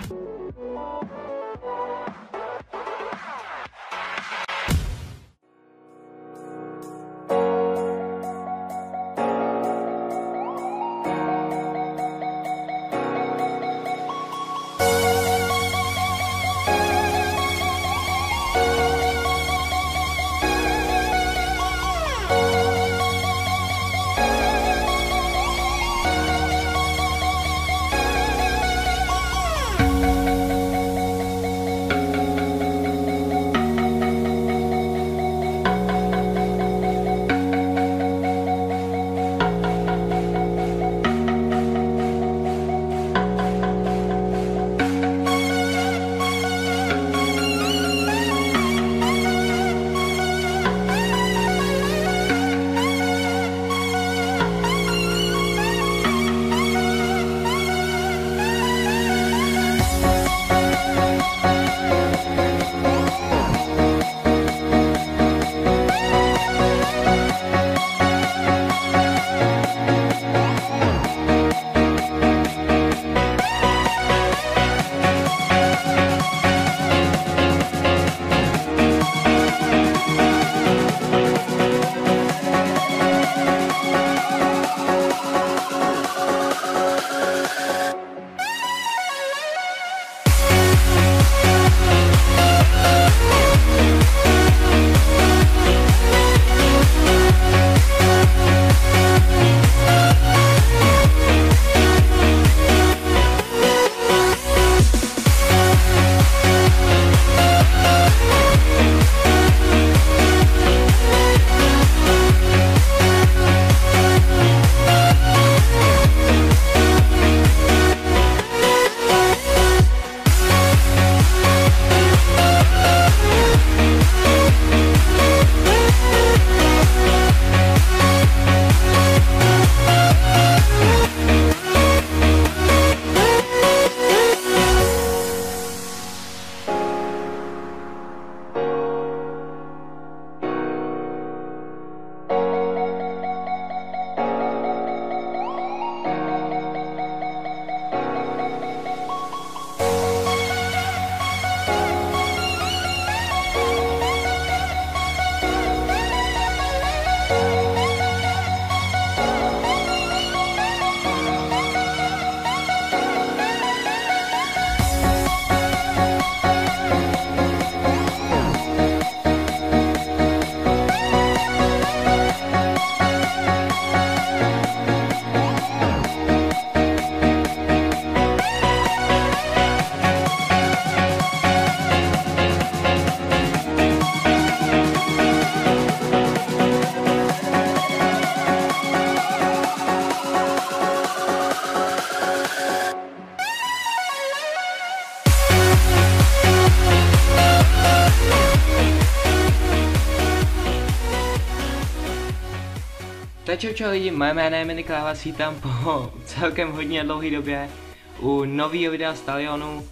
Tak čau lidi, moje jméno je Minik a vás vítám po celkem hodně dlouhé době u nového videa z Talionu.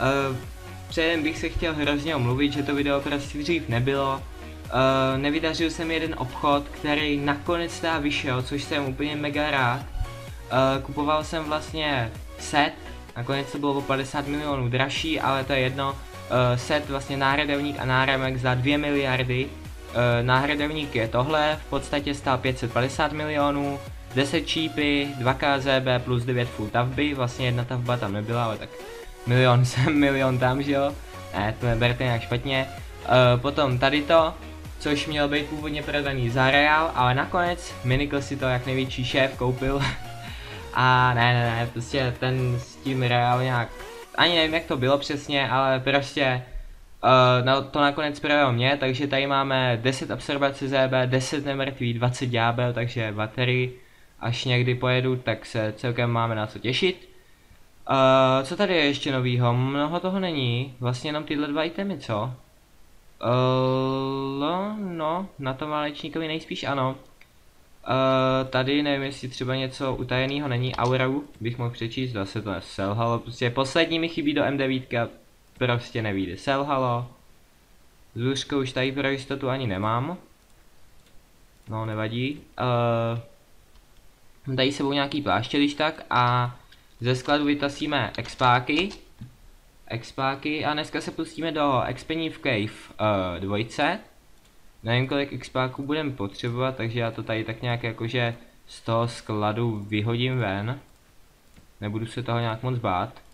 Předem bych se chtěl hrozně omluvit, že to video prostě dřív nebylo. Nevydařil jsem jeden obchod, který nakonec teda vyšel, což jsem úplně mega rád. Kupoval jsem vlastně set, nakonec to bylo o 50 milionů dražší, ale to je jedno. Set vlastně náhradovník a náramek za 2 miliardy. Náhradovník je tohle, v podstatě stál 550 milionů, 10 čípy, 2 KZB plus 9 full tavby, vlastně jedna tavba tam nebyla, ale tak milion sem, milion tam, že jo? Ne, to neberte nějak špatně. Potom tady to, což mělo být původně prodaný za Real, ale nakonec Minikl si to jak největší šéf koupil. A ne, prostě ten s tím Real nějak, ani nevím jak to bylo přesně, ale prostě to nakonec prodal mě, takže tady máme 10 absorbace ZB, 10 nemrtvý, 20 ďábel, takže baterii, až někdy pojedu, tak se celkem máme na co těšit. Co tady je ještě novýho? Mnoho toho není, vlastně jenom tyhle dva itemy, co? No, na tom válečníkovi nejspíš ano. Tady nevím, jestli třeba něco utajeného není, Aurau bych mohl přečíst, zase to selhalo, prostě poslední mi chybí do M9, prostě nevíde, selhalo. Zůřko už tady pro jistotu ani nemám. No, nevadí. Tady sebou nějaký pláště, když tak, a ze skladu vytasíme expáky. expáky a dneska se pustíme do expení v Cave 2. Nevím, kolik expáků budeme potřebovat, takže já to tady tak nějak jakože z toho skladu vyhodím ven. Nebudu se toho nějak moc bát.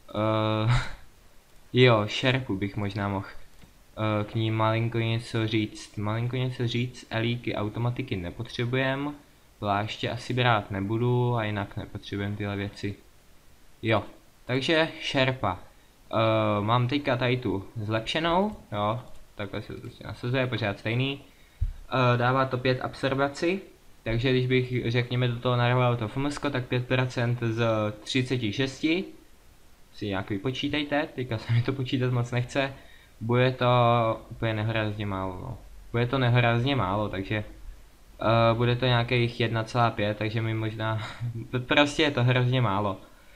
Jo, šerpu bych možná mohl k ní malinko něco říct. Elíky, automatiky nepotřebujeme. Pláště asi brát nebudu a jinak nepotřebujeme tyhle věci. Jo, takže šerpa. Mám teďka tady tu zlepšenou, jo, takhle se to prostě nasazuje, pořád stejný. Dává to 5 absorbaci, takže když bych, řekněme, do toho narval to FMSko, tak 5% z 36. Si nějak vypočítejte, teďka se mi to počítat moc nechce. Bude to úplně nehorázně málo, no. Bude to nehorázně málo, takže bude to nějakých 1,5, takže mi možná, prostě je to hrozně málo.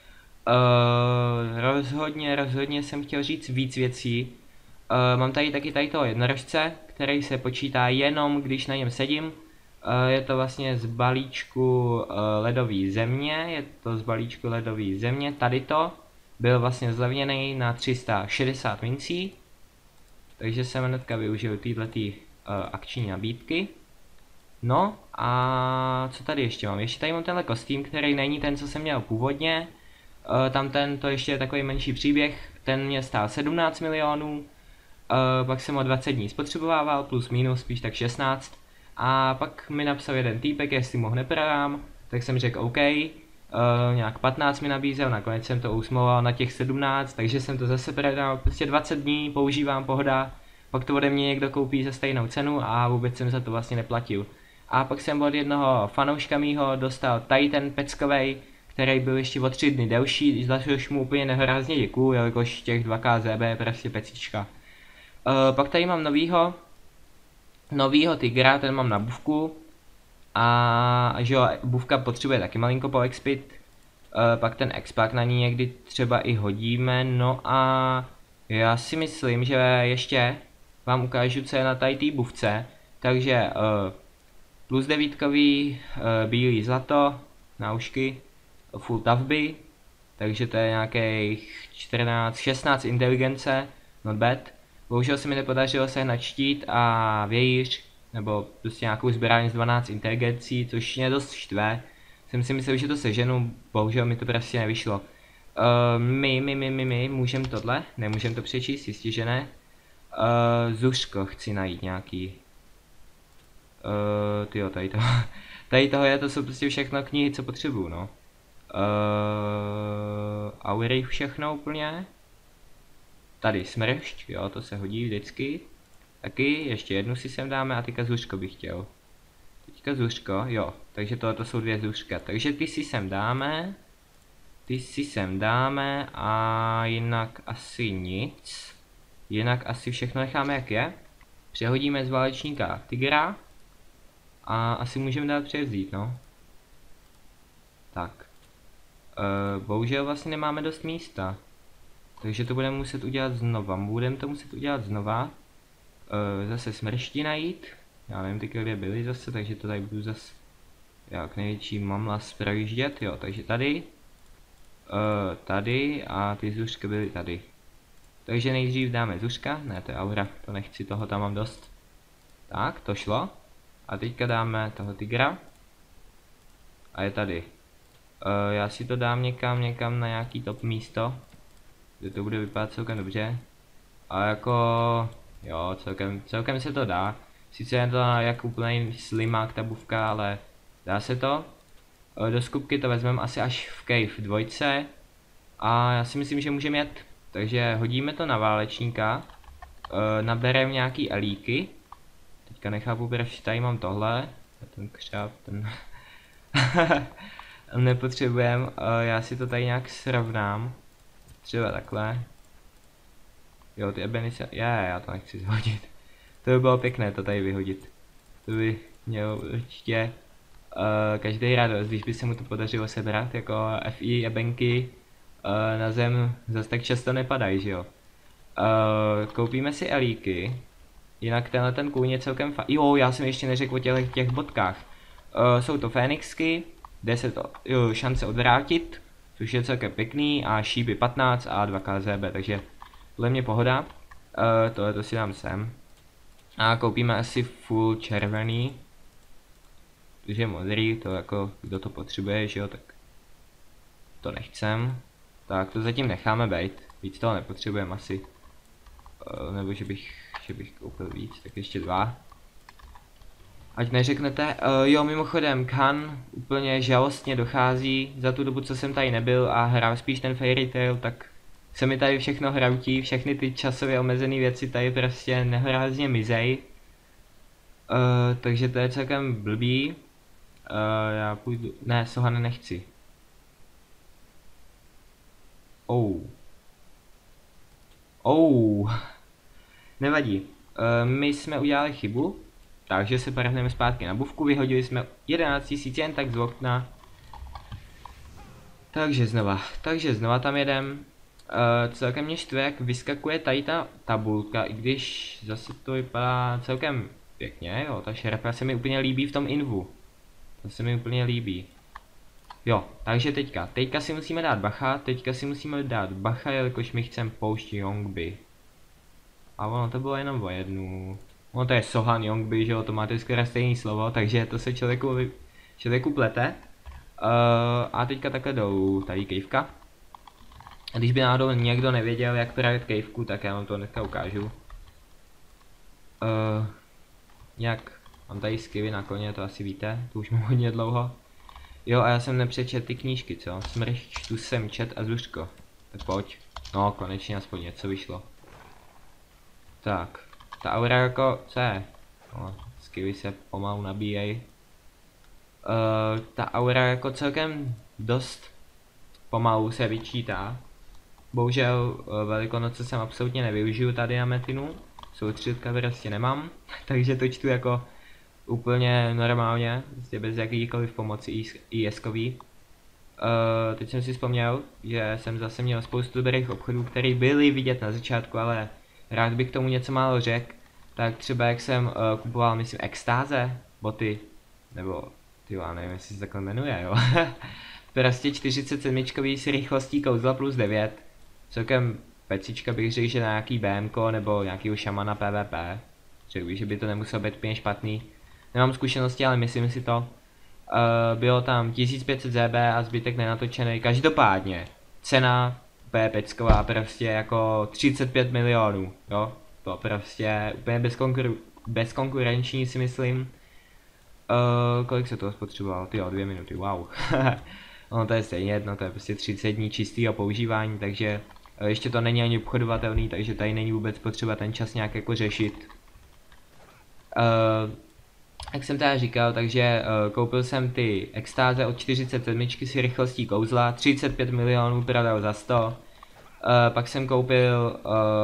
Rozhodně jsem chtěl říct víc věcí. Mám tady taky tady toho jednorožce, který se počítá jenom když na něm sedím. Je to vlastně z balíčku ledové země, tady to byl vlastně zlevněný na 360 mincí. Takže jsem hnedka využil týhletý akční nabídky. No a co tady ještě mám? Ještě tady mám tenhle kostým, který není ten, co jsem měl původně. Tam to ještě je takový menší příběh, ten mě stál 17 milionů, pak jsem ho 20 dní spotřebovával, plus minus, spíš tak 16. A pak mi napsal jeden týpek, jestli mu ho neprodám, tak jsem řekl OK, nějak 15 mi nabízel, nakonec jsem to usmlouval na těch 17, takže jsem to zase prodal, prostě 20 dní používám, pohoda, pak to ode mě někdo koupí za stejnou cenu a vůbec jsem za to vlastně neplatil. A pak jsem od jednoho fanouška mýho dostal tady ten peckovej, který byl ještě o 3 dny delší, za což mu úplně nehorázně děkuju, jelikož těch 2K ZB je prostě pecička. Pak tady mám novýho tygra, ten mám na bufku. A že jo, bufka potřebuje taky malinko poexpit. Pak ten expak na ní někdy třeba i hodíme, no a já si myslím, že ještě vám ukážu, co je na tady té bufce. Takže plus 9 bílý zlato, náušky, full tavby, takže to je nějakých 16 inteligence, not bad. Bohužel se mi nepodařilo sehnat štít a vějíř, nebo prostě nějakou sbírání z 12 inteligencí, což mě dost štve. Jsem si myslel, že to seženu, bohužel mi to prostě nevyšlo. My můžeme tohle, nemůžeme to přečíst, jistě že ne. Zuško chci najít nějaký. Tyjo, tady to jsou prostě všechno knihy, co potřebuju, no. Aury všechno úplně. Tady smršť, jo, to se hodí vždycky. Taky, ještě jednu si sem dáme a teďka zuško bych chtěl. Teďka zuško, jo, takže tohle jsou 2 zuška. Takže ty si sem dáme a jinak asi nic. Jinak asi všechno necháme jak je. Přehodíme z válečníka tygra. A asi můžeme dát převzít, no. Tak. Bohužel vlastně nemáme dost místa. Takže to budeme muset udělat znova. Zase smršti najít. Já nevím ty, kde byly zase, takže to tady budu zase jak největší mamlas projíždět, jo, takže tady. Tady a ty zušky byly tady. Takže nejdřív dáme zuška, ne to je aura, to nechci, toho tam mám dost. Tak, to šlo. A teďka dáme toho tygra. A je tady. Já si to dám někam na nějaký top místo, kde to bude vypadat celkem dobře. A jako, jo, celkem se to dá. Sice je to jak úplný slimák ta bufka, ale dá se to. Do skupky to vezmeme asi až v Cave 2. A já si myslím, že můžeme jet. Takže hodíme to na válečníka. Nabereme nějaký elíky. Teďka nechápu, proč tady mám tohle. Ten křáp, ten nepotřebujeme. Já si to tady nějak srovnám. Třeba takhle. Jo, ty ebeny se... já to nechci zhodit. To by bylo pěkné to tady vyhodit. To by mělo určitě každý radost, když by se mu to podařilo sebrat, jako FI ebenky na zem zase tak často nepadají, že jo. Koupíme si elíky. Jinak tenhle ten kůň je celkem jo, já jsem ještě neřekl o těch bodkách. Jsou to fénixky, 10 šance odvrátit, což je celkem pěkný, a šípy 15 a 2K ZB, takže Podle mě pohoda. Tohle to si dám sem. A koupíme asi full červený. Takže modrý, to jako, kdo to potřebuje, že jo, tak to nechcem. Tak to zatím necháme být. Víc toho nepotřebujeme asi. Nebo že bych koupil víc, tak ještě 2. Ať neřeknete, jo, mimochodem, Khan úplně žalostně dochází za tu dobu, co jsem tady nebyl a hrál spíš ten Fairy Tail, tak se mi tady všechno hroutí, všechny ty časově omezené věci tady prostě nehorázně mizej. Takže to je celkem blbý. Já půjdu, ne, Sohana nechci. Nevadí. My jsme udělali chybu. Takže se prhneme zpátky na buvku, vyhodili jsme 11 000 jen tak z okna. Takže znova tam jedem. Celkem mě štve, jak vyskakuje tady ta tabulka, i když zase to vypadá celkem pěkně, jo, ta šerpa se mi úplně líbí v tom invu. To se mi úplně líbí. Jo, takže teďka si musíme dát bacha, jelikož my chceme poušť Yongbi. A ono to bylo jenom o jednu. No to je Sohan Yongbi, že jo, to máte skoro stejný slovo, takže to se člověku plete. A teďka takhle jdou tady kejvka. A když by náhodou někdo nevěděl, jak právě kejvku, tak já vám to dneska ukážu. Jak mám tady skivy na koně, to asi víte, to už mám hodně dlouho. Jo, a já jsem nepřečet ty knížky, co? Smršť, čtu jsem čet a zuško. Tak pojď. No, konečně aspoň něco vyšlo. Tak. Ta aura jako, co je? No, skivy se pomalu nabíjej. Ta aura jako celkem dost pomalu se vyčítá. Bohužel Velikonoce jsem absolutně nevyužiju tady na Metinu. Soustředka prostě nemám, takže to čtu jako úplně normálně, bez jakýkoliv pomoci IS-kový. Teď jsem si vzpomněl, že jsem zase měl spoustu dobrých obchodů, které byly vidět na začátku, ale rád bych k tomu něco málo řekl. Tak třeba jak jsem kupoval, myslím, extáze, boty, nebo já nevím, jestli se takhle jmenuje, jo. Prostě 47 s rychlostí kouzla plus 9. Celkem pecička bych řekl, že na nějaký BMko nebo nějakýho šamana PvP. Řekl bych, že by to nemuselo být úplně špatný. Nemám zkušenosti, ale myslím si to. Bylo tam 1500 ZB a zbytek nenatočený. Každopádně cena pecková prostě jako 35 milionů, jo. To prostě úplně bezkonkurenční si myslím. Kolik se toho spotřeboval? Tyjo, 2 minuty, wow. Ono to je stejně jedno, to je prostě 30 dní čistého používání, takže ještě to není ani obchodovatelný, takže tady není vůbec potřeba ten čas nějak jako řešit. Jak jsem teda říkal, takže koupil jsem ty extáze od 47 s rychlostí kouzla, 35 milionů prodal za 100. Pak jsem koupil,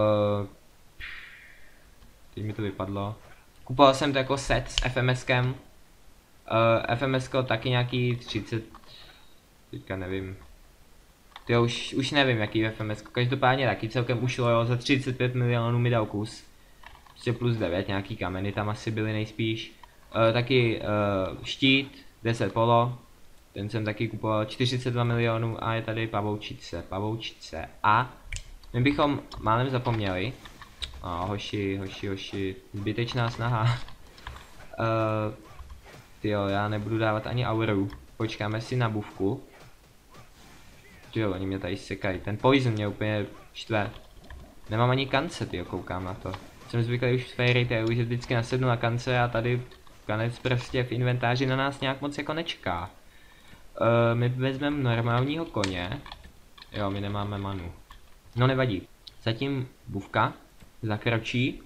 teď mi to vypadlo, kupoval jsem to jako set s FMSkem. FMSko taky nějaký 30, teďka nevím. Tyjo, už nevím jaký FMSko, každopádně taky celkem ušlo, jo, za 35 milionů mi dal kus. Prostě plus 9, nějaký kameny tam asi byly nejspíš. Taky štít, 10 polo, ten jsem taky kupoval 42 milionů a je tady pavoučice. A my bychom málem zapomněli, hoši, zbytečná snaha. Tyjo, já nebudu dávat ani auru, počkáme si na buvku. Tyjo, oni mě tady sekají, ten poison mě úplně štve. Nemám ani kance, tyjo, koukám na to. Jsem zvyklý už v Fairy Tailu, že vždycky nasednu na kance a tady kanec prostě v inventáři na nás nějak moc jako nečeká. My vezmeme normálního koně. Jo, my nemáme manu. No nevadí. Zatím buvka zakročí.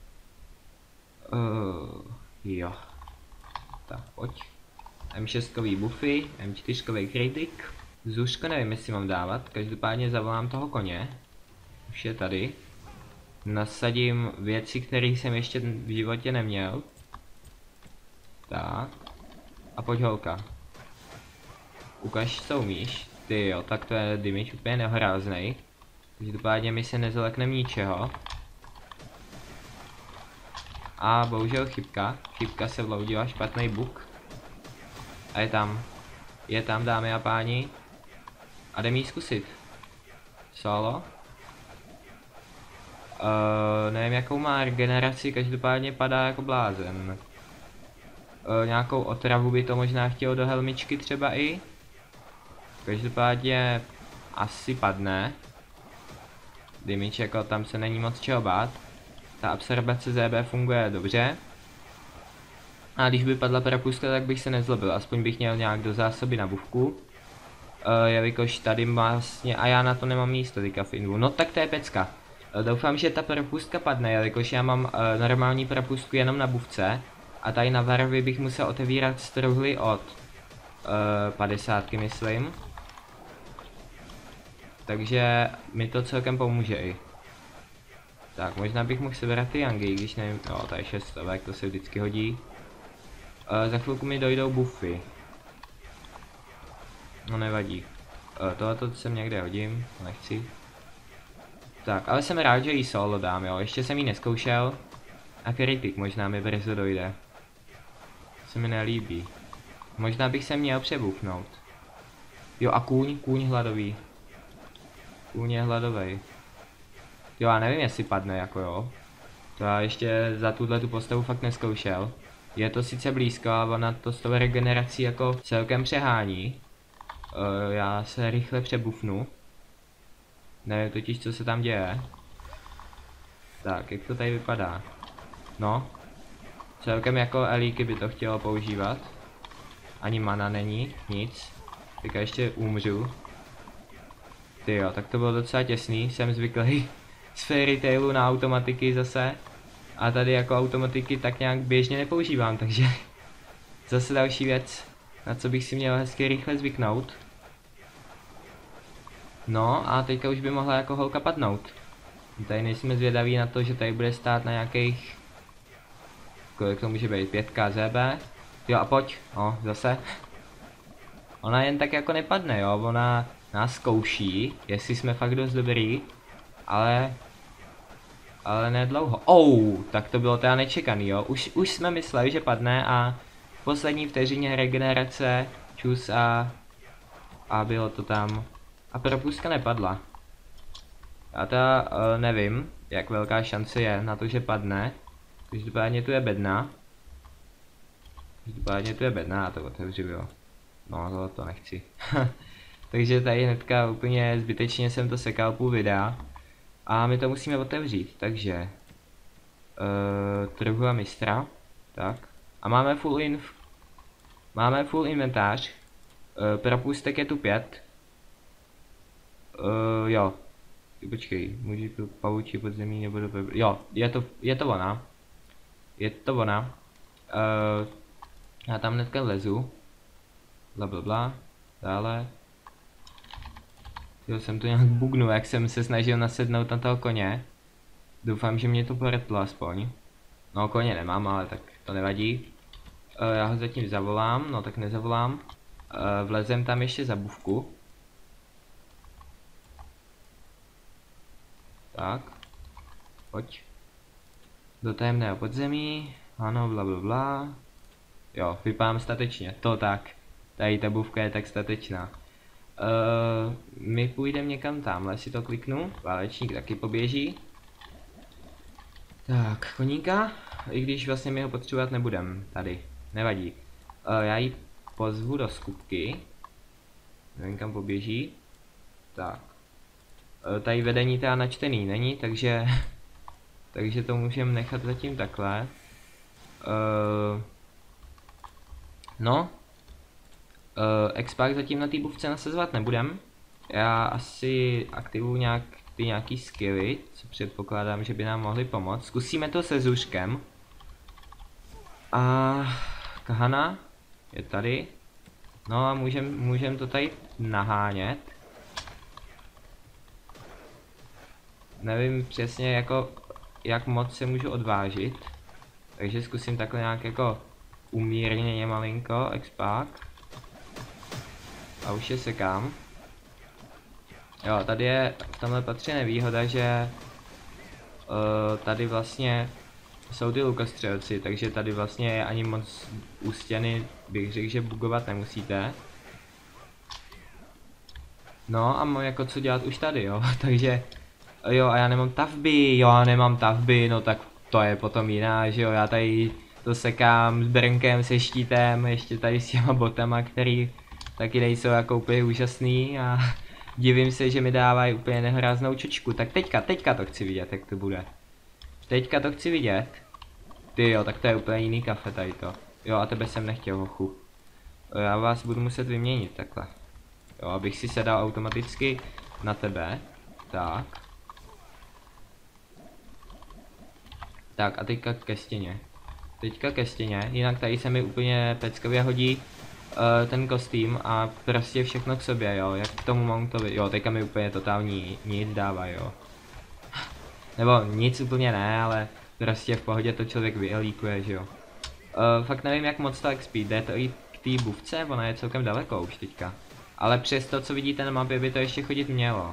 Jo. Tak pojď. M6kový buffy, M4kový kritik. Zuško nevím, jestli mám dávat, každopádně zavolám toho koně. Už je tady. Nasadím věci, které jsem ještě v životě neměl. Tak. A pojď holka. Ukaž, co umíš. Ty jo, tak to je damage úplně nehoráznej. Každopádně mi se nezaleknem ničeho. A bohužel chybka. Chybka se vloudila, špatný bug. A je tam, dámy a páni. A jdem jí zkusit. Solo. Nevím jakou má regeneraci, každopádně padá jako blázen. Nějakou otravu by to možná chtělo do helmičky třeba i. Každopádně asi padne. Damage jako tam se není moc čeho bát. Ta absorbace ZB funguje dobře. A když by padla propustka, tak bych se nezlobil, aspoň bych měl nějak do zásoby na bufku. Jelikož tady vlastně, a já na to nemám místo teďka v invu. No tak to je pecka. Doufám, že ta propustka padne, jelikož já mám normální propustku jenom na bufce. A tady na varvy bych musel otevírat struhly od 50, myslím. Takže mi to celkem pomůže i. Tak, možná bych mohl sebrat ty yangy, když nevím, no to je 600, to se vždycky hodí. Za chvilku mi dojdou buffy. No nevadí. Tohleto sem někde hodím, nechci. Tak, ale jsem rád, že jí solo dám, jo, ještě jsem jí neskoušel. A kritik možná mi brzo dojde. Se mi nelíbí. Možná bych se měl přebufnout. Jo a kůň hladový. Kůň je hladovej. Jo, já nevím, jestli padne, jako jo. To já ještě za tuhle tu postavu fakt neskoušel. Je to sice blízko, ale ona to s tou regenerací jako celkem přehání. Já se rychle přebufnu. Nevím totiž, co se tam děje. Tak, jak to tady vypadá? No. Celkem jako elíky by to chtělo používat. Ani mana není, nic. Teďka ještě umřu. Tyjo, tak to bylo docela těsný, jsem zvyklý z Fairy Tailu na automatiky zase. A tady jako automatiky tak nějak běžně nepoužívám, takže zase další věc, na co bych si měl hezky rychle zvyknout. No a teďka už by mohla jako holka padnout. Tady nejsme zvědaví na to, že tady bude stát na nějakých... Kolik to může být? 5k ZB? Jo a pojď, no zase. Ona jen tak jako nepadne, jo, ona nás zkouší, jestli jsme fakt dost dobrý, ale ne dlouho. Tak to bylo teda nečekaný, jo. Už jsme mysleli, že padne a v poslední vteřině regenerace, čus a bylo to tam. A propustka nepadla. Já teda nevím, jak velká šance je na to, že padne. Každopádně tu je bedna. Já to otevřu, jo. No, to nechci. Takže tady hnedka úplně zbytečně jsem to sekal půl videa. A my to musíme otevřít, takže... trhu a mistra. Tak. A máme full inventář. Propustek je tu 5. Jo. Počkej, může tu pavučí podzemí nebo do... Jo, je to ona. Já tam hnedka vlezu. Blablabla. Dále. Jo, jsem to nějak bugnul, jak jsem se snažil nasednout na toho koně. Doufám, že mě to poretlo aspoň. No, koně nemám, ale tak to nevadí. Já ho zatím zavolám, no tak nezavolám. Vlezem tam ještě za bufku. Tak. Pojď. Do tajemného podzemí. Ano, blablabla. Jo, vypadám statečně, to tak. Tady ta bufka je tak statečná. My půjdeme někam tamhle, si to kliknu. Válečník taky poběží. Tak, koníka. I když vlastně my ho potřebovat nebudem. Tady, nevadí. Já ji pozvu do skupky. Nevím, kam poběží. Tak. Tady vedení teda načtený není, takže to můžeme nechat zatím takhle. No. Expak zatím na té bufce nasazovat nebudem. Já asi aktivuju nějaký skilly, co předpokládám, že by nám mohly pomoct. Zkusíme to se Zuškem. A Kahana je tady. No a můžem to tady nahánět. Nevím přesně jako, jak moc se můžu odvážit. Takže zkusím takhle nějak jako umírněně malinko, expak. A už je sekám. Jo, tady je v tomhle patře nevýhoda, že tady vlastně jsou ty lukostřelci, takže tady vlastně je ani moc u stěny, bych řekl, že bugovat nemusíte. No a mám jako co dělat už tady, jo, takže Jo, a já nemám tavby, jo, já nemám tavby, no tak to je potom jiná, že jo, já tady to sekám s brnkem, se štítem, ještě tady s těma botama, který taky nejsou jako úplně úžasný a divím se, že mi dávají úplně nehoráznou čočku. Tak teďka to chci vidět, jak to bude. Teďka to chci vidět. Ty jo, tak to je úplně jiný kafe tady to. Jo, a tebe jsem nechtěl, hochu. Já vás budu muset vyměnit takhle. Jo, abych si sedal automaticky na tebe. Tak. Tak a teďka ke stěně. Teďka ke stěně, jinak tady se mi úplně peckově hodí ten kostým a prostě všechno k sobě, jo, jak k tomu mountovi, jo, teďka mi úplně totální nic dává, jo. Nebo nic úplně ne, ale prostě v pohodě to člověk vyelíkuje, že jo. Fakt nevím, jak moc to XP, jde to i k té buvce, ona je celkem daleko už teďka. Ale přes to, co vidíte na mapě, by to ještě chodit mělo.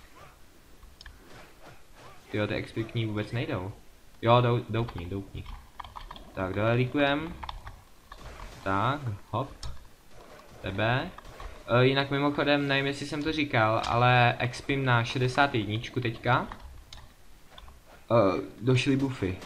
Tyjo, ty XP k ní vůbec nejdou. Jo, doupni. Tak, doelíkujem. Tak, hop. Tebe. Jinak mimochodem, nevím jestli jsem to říkal, ale expím na 61 teďka. Došly buffy.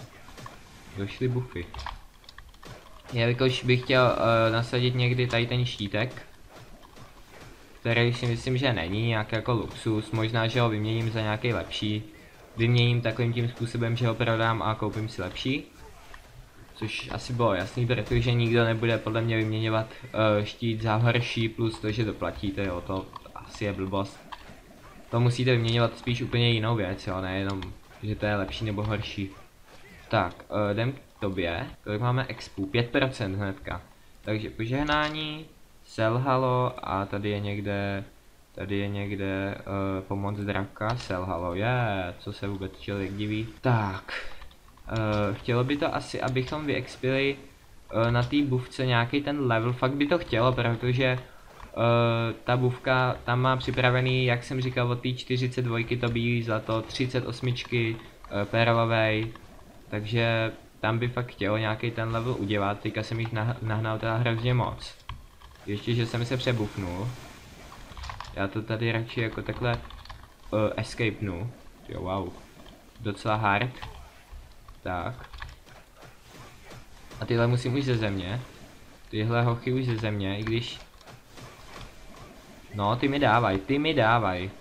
Jelikož bych chtěl nasadit někdy tady ten štítek, který si myslím, že není nějaký jako luxus, možná, že ho vyměním za nějaký lepší. Vyměním takovým tím způsobem, že ho prodám a koupím si lepší. Což asi bylo jasný, protože nikdo nebude podle mě vyměňovat štít za horší plus to, že doplatíte, jo, to asi je blbost. To musíte vyměňovat spíš úplně jinou věc, jo, nejenom, že to je lepší nebo horší. Tak, jdem k tobě, kolik máme expu, 5% hnedka. Takže požehnání, selhalo a tady je někde pomoc draka, selhalo, co se vůbec člověk diví. Tak. Chtělo by to asi, abychom vyexpili na té buvce nějaký ten level, fakt by to chtělo, protože ta buvka tam má připravený, jak jsem říkal, od té 42 to bílý zlato, 38 perlovej, takže tam by fakt chtělo nějaký ten level udělat, teďka jsem jich nahnal teda hrozně moc. Ještě, že jsem se přebufnul. Já to tady radši jako takhle escapenu, jo wow, docela hard. Tak. A tyhle musím už ze země. Tyhle hochy už ze země, i když... No, ty mi dávaj.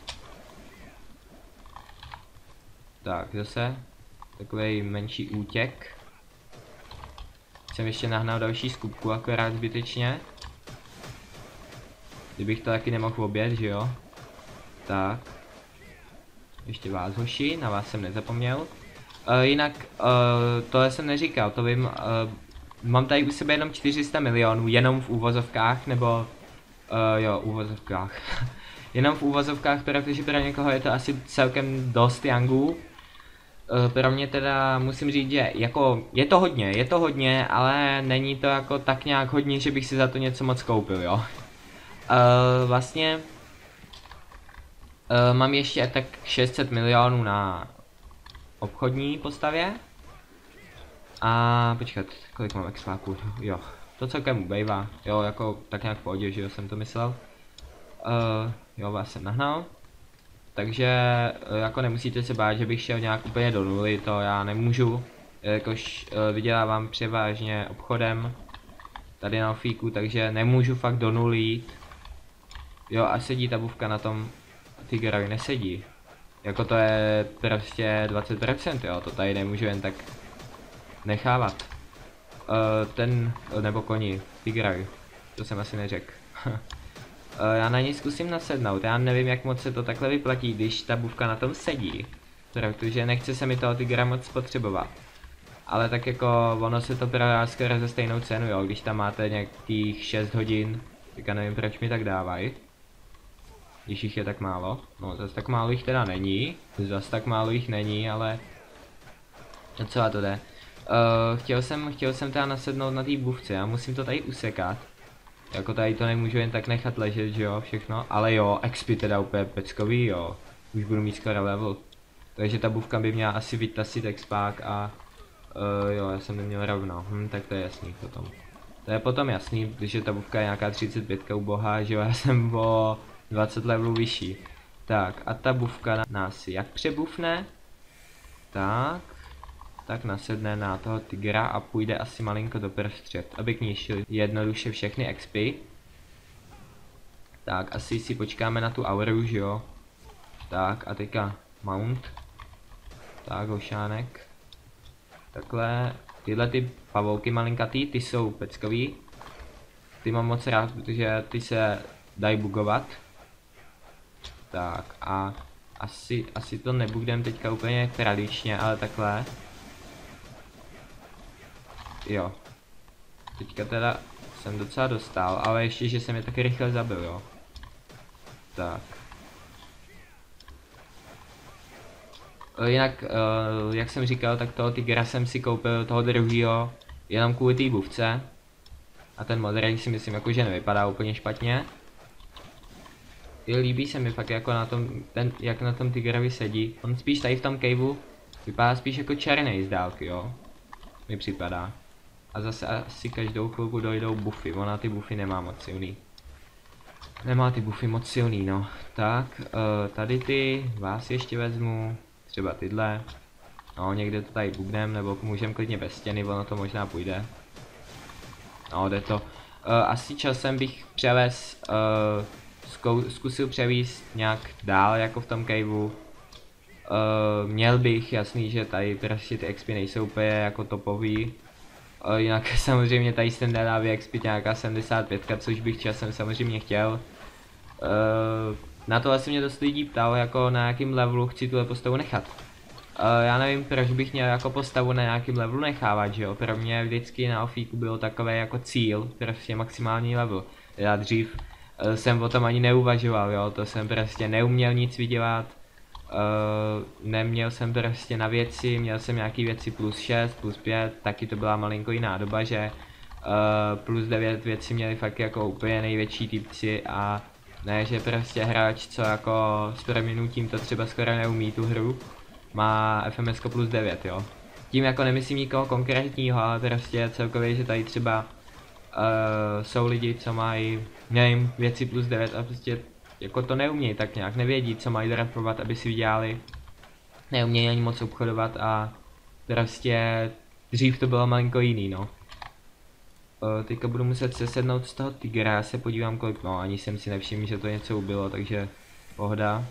Tak, zase. Takový menší útěk. Jsem ještě nahnal další skupku, akorát zbytečně. Kdybych to taky nemohl obět, že jo? Tak. Ještě vás hoši, na vás jsem nezapomněl. Jinak, tohle jsem neříkal, to vím, mám tady u sebe jenom 400 milionů, jenom v úvozovkách, nebo, jo, úvozovkách. Jenom v úvozovkách, protože pro někoho je to asi celkem dost yangů. Pro mě teda musím říct, že jako, je to hodně, ale není to jako tak nějak hodně, že bych si za to něco moc koupil, jo. Vlastně, mám ještě tak 600 milionů na obchodní postavě. A počkat, kolik mám expáků, jo, to celkem ubejvá, jo, jako tak nějak v pohodě, že jo, jsem to myslel. Jo, vás jsem nahnal. Takže jako nemusíte se bát, že bych šel nějak úplně do nuly, to já nemůžu, jakož vydělávám převážně obchodem tady na ofíku, takže nemůžu fakt do nuly jít. Jo, a sedí ta buvka na tom Tigerovi, nesedí. Jako to je prostě 20%, jo, to tady nemůžu jen tak nechávat. Nebo koni, Tigerovi, to jsem asi neřekl. Já na něj zkusím nasednout, já nevím, jak moc se to takhle vyplatí, když ta buvka na tom sedí. Protože nechce se mi toho Tigera moc spotřebovat. Ale tak jako ono se to prodá skoro za stejnou cenu, jo, když tam máte nějakých 6 hodin, teďka nevím, proč mi tak dávají. Když jich je tak málo, no zase tak málo jich teda není, ale docela to jde. Chtěl jsem teda nasednout na té buvce, já musím to tady usekat. Jako tady to nemůžu jen tak nechat ležet, že jo, všechno, ale jo, XP teda úplně peckový, jo, už budu mít skoro level. Takže ta buvka by měla asi vytasit expák a jo, já jsem neměl rovno, tak to je jasný potom. To je potom jasný, protože ta buvka je nějaká 35 ubohá, že jo, já jsem o 20 levelů vyšší. Tak a ta bufka nás jak přebufne, tak nasedne na toho tygra a půjde asi malinko doprostřed, aby k ní šli jednoduše všechny expy. Tak asi si počkáme na tu auru, že jo. Tak a teďka mount. Tak hošánek. Takhle, tyhle ty pavouky malinkatý, ty jsou peckový. Ty mám moc rád, protože ty se dají bugovat. Tak a asi to nebudem teďka úplně tradičně, ale takhle. Jo. Teďka teda jsem docela dostal, ale ještě, že jsem je taky rychle zabil, jo. Tak. Jinak, jak jsem říkal, tak toho tygra jsem si koupil, toho druhýho, jenom kvůli té bufce. A ten modrý si myslím, jako, že nevypadá úplně špatně. Líbí se mi fakt jako na tom, jak na tom tygrovi sedí. On spíš tady v tom caveu vypadá spíš jako černý z dálky, jo. Mi připadá. A zase asi každou chvilku dojdou buffy, ona ty buffy nemá moc silný. Nemá ty buffy moc silný, no. Tak, tady ty vás ještě vezmu, třeba tyhle. No, někde to tady bugnem, nebo můžeme klidně bez stěny, ono to možná půjde. No, jde to. Asi časem bych zkusil převíst nějak dál, jako v tom caveu. Měl bych, jasný, že tady prostě ty expy nejsou úplně jako topový. Jinak samozřejmě tady se nedá vyexpit nějaká 75, což bych časem samozřejmě chtěl. Na to asi mě dost lidí ptalo, jako na jakým levelu chci tuhle postavu nechat. Já nevím, proč bych měl jako postavu na nějakým levelu nechávat, že jo. Pro mě vždycky na ofíku bylo takové jako cíl, prostě maximální level. Já dřív jsem o tom ani neuvažoval, jo, to jsem prostě neuměl nic vydělat. Neměl jsem prostě na věci, měl jsem nějaký věci plus 6, plus 5, taky to byla malinko jiná doba, že plus 9 věci měli fakt jako úplně největší typci a ne, že prostě hráč, co jako s prominutím to třeba skoro neumí tu hru, má FMS plus 9, jo. Tím jako nemyslím nikoho konkrétního, ale prostě celkově, že tady třeba jsou lidi, co mají, nevím, věci plus 9 a prostě jako to neumějí tak nějak, nevědí, co mají drafovat, aby si vydělali. Neumějí ani moc obchodovat a prostě dřív to bylo malinko jiný, no. Teďka budu muset sesednout z toho tygra, já se podívám kolik, no ani jsem si nevšiml, že to něco ubilo, takže pohoda.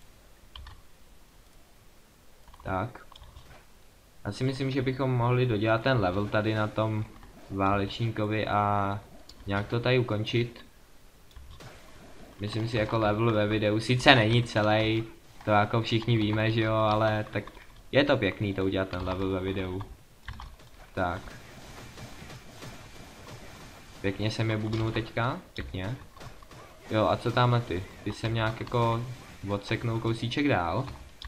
Tak. Já si myslím, že bychom mohli dodělat ten level tady na tom válečníkovi a nějak to tady ukončit. Myslím si, jako level ve videu sice není celý, to jako všichni víme, že jo, ale tak je to pěkný to udělat ten level ve videu. Tak. Pěkně jsem je bugnul teďka, pěkně. Jo, a co tamhle ty? Ty jsem nějak jako odseknul kousíček dál.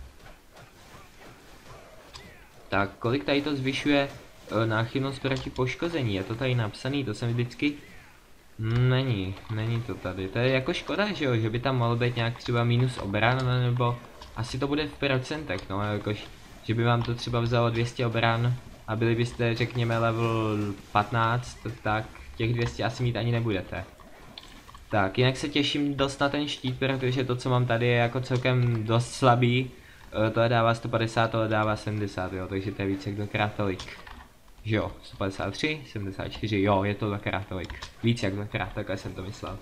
Tak, kolik tady to zvyšuje náchylnost proti poškození? Je to tady napsaný, to jsem vždycky... Není to tady, to je jako škoda, že jo, že by tam mohlo být nějak třeba minus obran, nebo asi to bude v procentech, no, jakož, že by vám to třeba vzalo 200 obran a byli byste, řekněme, level 15, tak těch 200 asi mít ani nebudete. Tak, jinak se těším dost na ten štít, protože to, co mám tady, je jako celkem dost slabý, tohle dává 150, tohle dává 70, jo, takže to je více jak dvakrát tolik. Že jo, 153, 74, jo, je to dvakrát tolik. Víc jak dvakrát, takhle jsem to myslel.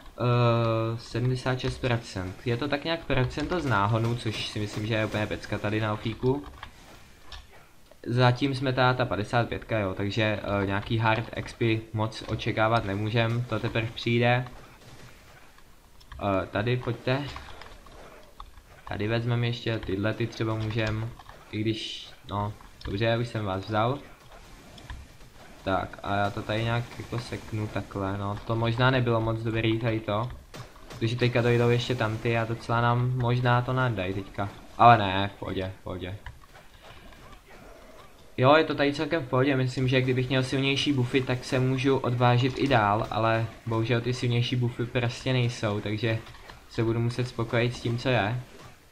76%. Je to tak nějak procento z náhonu, což si myslím, že je úplně pecka tady na ofíku. Zatím jsme ta 55, jo, takže nějaký hard expy moc očekávat nemůžem, to teprve přijde. Tady pojďte. Tady vezmeme ještě tyhle, ty třeba můžem, i když, no, dobře, už jsem vás vzal. Tak a já to tady nějak jako seknu takhle, no to možná nebylo moc dobrý tady to. Protože teďka dojdou ještě tamty a docela nám možná to nadají teďka. Ale ne, v pohodě, v pohodě. Jo, je to tady celkem v pohodě, myslím, že kdybych měl silnější buffy, tak se můžu odvážit i dál, ale bohužel ty silnější buffy prostě nejsou, takže se budu muset spokojit s tím, co je.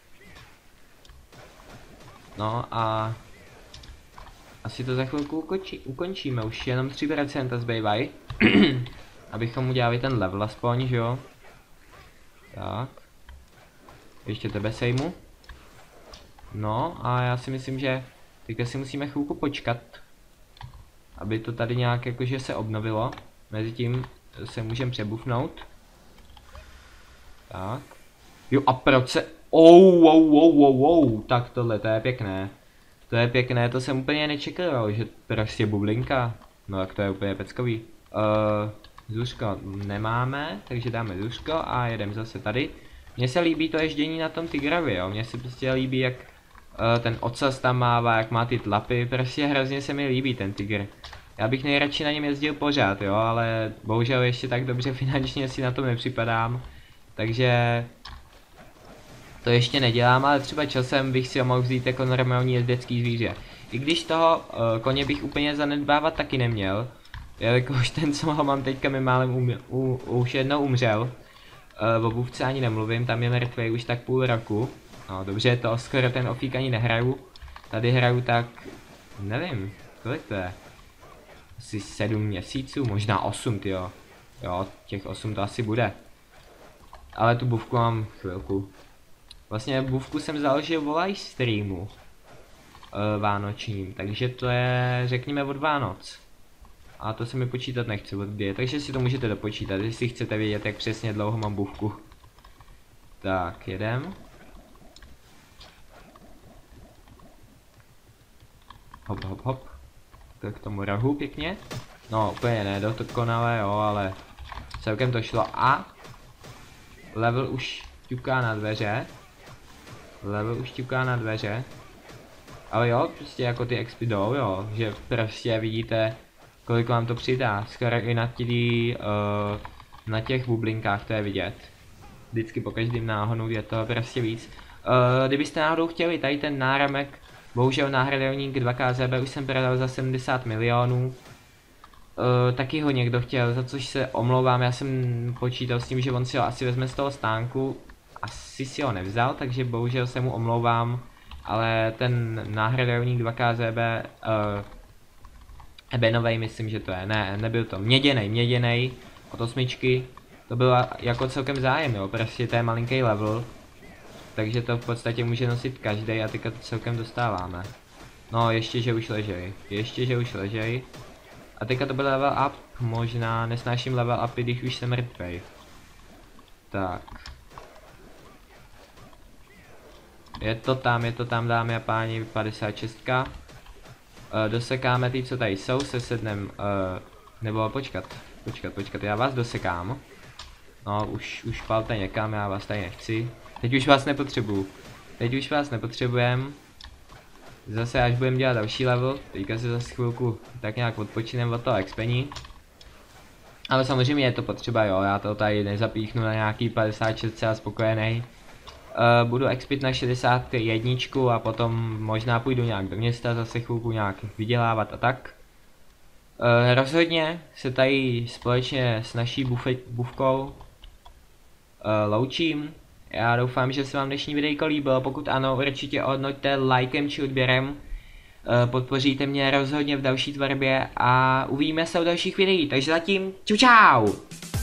No a... asi to za chvilku ukončíme, už jenom 3% zbývají. Abychom udělali ten level aspoň, že jo. Tak. Ještě tebe sejmu. No a já si myslím, že teďka si musíme chvilku počkat, aby to tady nějak jakože se obnovilo. Mezitím se můžeme přebufnout. Tak. Jo a proč se... Tak tohle, to je pěkné. To je pěkné, to jsem úplně nečekal, že prostě bublinka. No tak to je úplně peckový. Zůřko nemáme, takže dáme zůřko a jedeme zase tady. Mně se líbí to ježdění na tom Tigrovi, jo. Mně se prostě líbí, jak ten ocas tam mává, jak má ty tlapy, prostě hrozně se mi líbí ten Tigr. Já bych nejradši na něm jezdil pořád, jo, ale bohužel ještě tak dobře finančně si na tom nepřipadám. Takže to ještě nedělám, ale třeba časem bych si ho mohl vzít jako normální jezdecký zvíře. I když toho koně bych úplně zanedbávat taky neměl, jelikož ten, co ho mám teďka, mi málem už jednou umřel. O bůvce ani nemluvím, tam je mrtvý už tak půl roku. No dobře, to skoro ten ofík ani nehraju. Tady hraju tak, nevím, kolik to je? Asi 7 měsíců, možná 8, tyjo. Jo, těch 8 to asi bude. Ale tu bůvku mám chvilku. Vlastně bůvku jsem založil o live streamu vánočním, takže to je, řekněme, od Vánoc. A to se mi počítat nechce od kdy, takže si to můžete dopočítat, jestli chcete vědět, jak přesně dlouho mám bůvku. Tak, jedem. Hop, hop, hop. Tak k tomu rohu pěkně. No, úplně ne dokonale, jo, ale celkem to šlo a level už ťuká na dveře. Ale jo, prostě jako ty expy jdou, jo, že prostě vidíte, kolik vám to přidá, skoro i na těch bublinkách to je vidět. Vždycky po každém náhonu je to prostě víc. Kdybyste náhodou chtěli tady ten náramek, bohužel náhradovník 2KZB už jsem prodal za 70 milionů. Taky ho někdo chtěl, za což se omlouvám, já jsem počítal s tím, že on si ho asi vezme z toho stánku. Asi si ho nevzal, takže bohužel se mu omlouvám, ale ten náhradovník 2KZB, ebenovej myslím, že to je, ne, nebyl to, měděnej, od 8, to bylo jako celkem zájem, jo, prostě to je malinký level, takže to v podstatě může nosit každý a teďka to celkem dostáváme. No, ještě že už ležej, a teďka to byl level up, možná nesnáším level upy, když už jsem mrtvej. Tak. Je to tam, dámy a páni, 56. Dosekáme ty, co tady jsou, se sednem, nebo počkat, já vás dosekám. No, už palte někam, já vás tady nechci. Teď už vás nepotřebujem. Zase až budeme dělat další level, teďka se zase chvilku tak nějak odpočinem od toho expení. Ale samozřejmě je to potřeba, jo, já to tady nezapíchnu na nějaký 56 a spokojený. Budu expit na 61 a potom možná půjdu nějak do města, zase chvilku nějak vydělávat a tak. Rozhodně se tady společně s naší bufkou loučím. Já doufám, že se vám dnešní videjko líbilo, pokud ano, určitě ohodnoťte lajkem či odběrem. Podpoříte mě rozhodně v další tvorbě a uvidíme se u dalších videí, takže zatím čau čau!